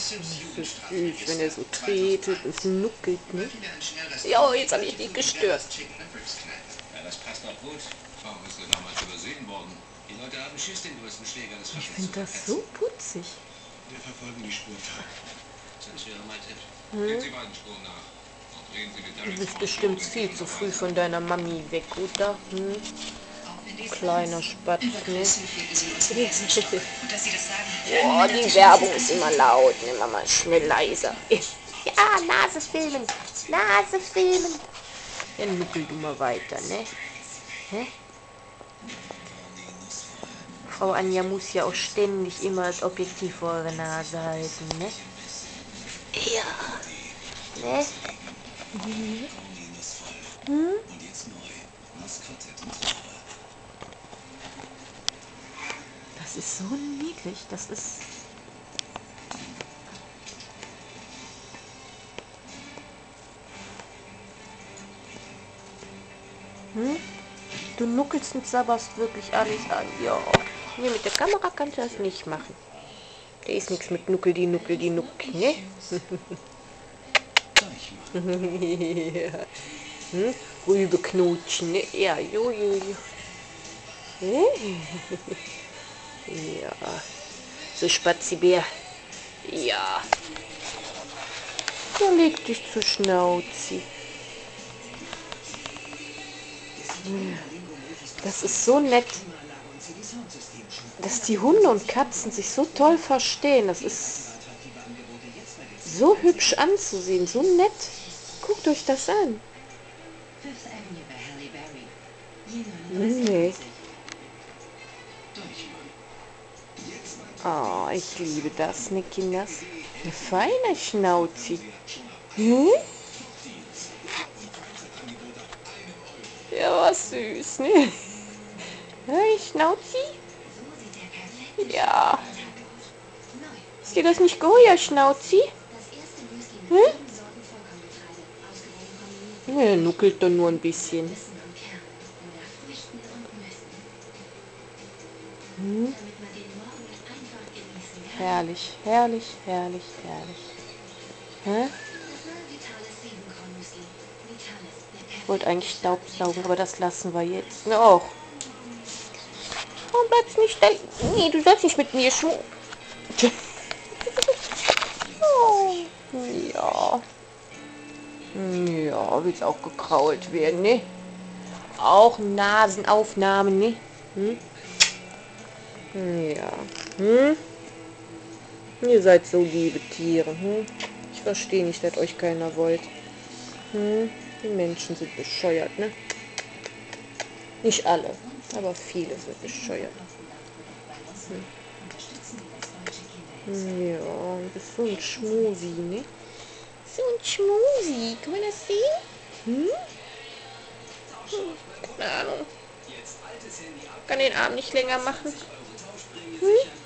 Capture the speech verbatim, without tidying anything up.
Das ist so süß, wenn er so tretet und nuckelt, ne? Ja, jetzt habe ich dich gestört. Ja, das passt auch gut. Warum ist er damals übersehen worden? Die Leute haben Schiss, den größten Schläger des Ich Faschens finde zu das so verpetzen. putzig. Wir verfolgen die Spur. Das wäre mein Tipp. Hm? Gehen Sie beiden Spuren nach. Und reden Sie mit Du Derek bist Swan bestimmt so, wenn viel Sie zu schon früh dabei von sind. deiner Mami weg, oder? Hm? Kleiner Spatz, ne? Boah, die Werbung ist immer laut. Nehmen wir mal schnell leiser. Ja, Nase filmen. Nase filmen. Dann nuckel du mal weiter, ne? Hä? Frau Anja muss ja auch ständig immer das Objektiv vor eure Nase halten, ne? Ja. Ne? Hm? Das ist so niedlich. Das ist... Hm? Du nuckelst und sabberst wirklich alles an. Ja. Nee, mit der Kamera kannst du das nicht machen. Da ist nichts mit Nuckel, die Nuckel, die Nuckel, ne? Ja. Hm? Rübe knutschen, ne? Ja, jo, jo, jo. Hm? Ja. So, Spazibär. Ja. Ja, leg dich zu Schnauzi. Das ist so nett, dass die Hunde und Katzen sich so toll verstehen. Das ist so hübsch anzusehen, so nett. Guckt euch das an. Nee. Oh, ich liebe das, ne, Kinders? Eine feine Schnauzi. Hm? Ja, was süß, ne? Hey, Schnauzi? Ja. Ist dir das nicht geheuer, Schnauzi? Hm? Ne, nuckelt doch nur ein bisschen. Hm? Herrlich, herrlich, herrlich, herrlich. Hä? Ich wollte eigentlich Staubsaugen, aber das lassen wir jetzt. Och. Warum bleibst du nicht da? Nee, du sollst nicht mit mir schmu... Oh, ja. Ja, willst auch gekrault werden, ne? Auch Nasenaufnahmen, ne? Hm? Ja. Hm? Ihr seid so liebe Tiere, hm? Ich verstehe nicht, dass euch keiner wollt. Hm? Die Menschen sind bescheuert, ne? Nicht alle, aber viele sind bescheuert. Hm. Ja, du bist so ein Schmusi, ne? So ein Schmusi, kann man das sehen? Hm? Hm, keine Ahnung. Kann den Arm nicht länger machen. Hm?